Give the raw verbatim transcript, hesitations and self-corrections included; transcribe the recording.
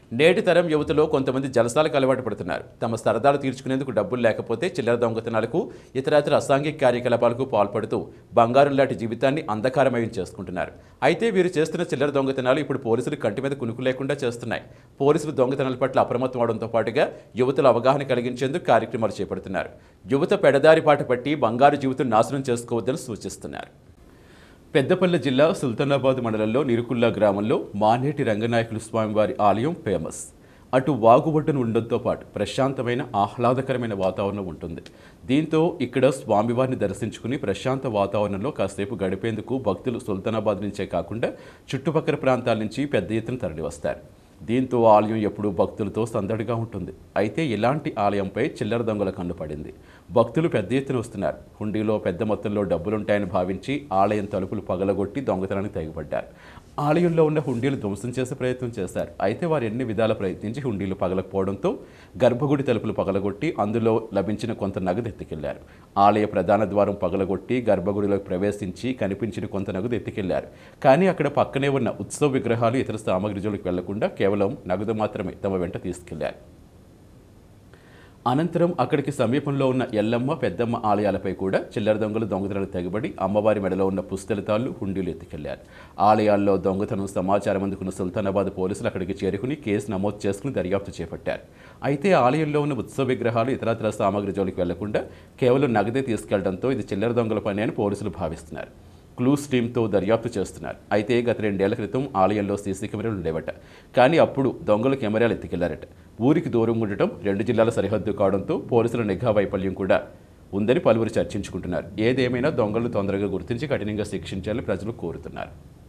నేటి తరం యువతలో కొంతమంది జలసాలకు అలవాటు పడుతున్నారు. తమ సరదాలు తీర్చుకునేందుకు డబ్బులు లేకపోతే చిల్లర దొంగతనాలకు, ఇతరాతర అసాంఘిక కార్యకలాపాలకు పాల్పడుతూ బంగారం లాంటి జీవితాన్ని అంధకారమయం చేసుకుంటున్నారు. అయితే వీరు చేస్తున్న చిల్లర దొంగతనాలు ఇప్పుడు పోలీసులు కంటి మీద కునుకు లేకుండా చేస్తున్నాయి. పోలీసులు దొంగతనాల పట్ల అప్రమత్తం అవడంతో పాటుగా యువతల అవగాహన కలిగించేందుకు కార్యక్రమాలు చేపడుతున్నారు. యువత పెడదారి పాట పట్టి బంగారు జీవితం నాశనం చేసుకోవద్దని సూచిస్తున్నారు. పెద్దపల్లి జిల్లా సుల్తానాబాద్ మండలంలో నిరుకుల్లా గ్రామంలో మానేటి రంగనాయకులు స్వామివారి ఆలయం ఫేమస్. అటు వాగుబొడ్డున ఉండడంతో పాటు ప్రశాంతమైన ఆహ్లాదకరమైన వాతావరణం ఉంటుంది. దీంతో ఇక్కడ స్వామివారిని దర్శించుకుని ప్రశాంత వాతావరణంలో కాసేపు గడిపేందుకు భక్తులు సుల్తానాబాద్ నుంచే కాకుండా చుట్టుపక్కల ప్రాంతాల నుంచి పెద్ద ఎత్తున తరలివస్తారు. దీంతో ఆలయం ఎప్పుడూ భక్తులతో సందడిగా ఉంటుంది. అయితే ఇలాంటి ఆలయంపై చిల్లర దొంగల కన్ను పడింది. భక్తులు పెద్ద ఎత్తున వస్తున్నారు. హుండీలో పెద్ద మొత్తంలో డబ్బులుంటాయని భావించి ఆలయం తలుపులు పగలగొట్టి దొంగతనానికి తెగబడ్డారు. ఆలయంలో ఉన్న హుండీలు ధ్వంసం చేసే ప్రయత్నం చేశారు. అయితే వారు ఎన్ని విధాల ప్రయత్నించి హుండీలు పగలకపోవడంతో గర్భగుడి తలుపులు పగలగొట్టి అందులో లభించిన కొంత నగదు ఎత్తుకెళ్లారు. ఆలయ ప్రధాన ద్వారం పగలగొట్టి గర్భగుడిలోకి ప్రవేశించి కనిపించిన కొంత నగదు ఎత్తుకెళ్లారు. కానీ అక్కడ పక్కనే ఉన్న ఉత్సవ విగ్రహాలు ఇతర సామగ్రి జోలికి వెళ్లకుండా కేవలం నగదు మాత్రమే తమ వెంట తీసుకెళ్లారు. అనంతరం అక్కడికి సమీపంలో ఉన్న ఎల్లమ్మ, పెద్దమ్మ ఆలయాలపై కూడా చిల్లర దొంగలు దొంగతనాలు తెగబడి అమ్మవారి మెడలో ఉన్న పుస్తెలతాళ్లు, హుండీలు ఎత్తుకెళ్లారు. ఆలయాల్లో దొంగతనం సమాచారం అందుకున్న సుల్తానాబాద్ పోలీసులు అక్కడికి చేరుకుని కేసు నమోదు చేసుకుని దర్యాప్తు చేపట్టారు. అయితే ఆలయంలో ఉన్న ఉత్సవ విగ్రహాలు, ఇతరత్ర సామగ్రి జోలికి వెళ్లకుండా కేవలం నగదే తీసుకెళ్లడంతో ఇది చిల్లర దొంగల పని అని పోలీసులు భావిస్తున్నారు. క్లూస్ టీంతో దర్యాప్తు చేస్తున్నారు. అయితే గత రెండేళ్ల క్రితం ఆలయంలో సీసీ కెమెరాలు ఉండేవట. కానీ అప్పుడు దొంగలు కెమెరాలు ఎత్తుకెళ్లారట. ఊరికి దూరంగా ఉండటం, రెండు జిల్లాల సరిహద్దు కావడంతో పోలీసుల నిఘా వైఫల్యం కూడా ఉందని పలువురు చర్చించుకుంటున్నారు. ఏదేమైనా దొంగలను తొందరగా గుర్తించి కఠినంగా శిక్షించాలని ప్రజలు కోరుతున్నారు.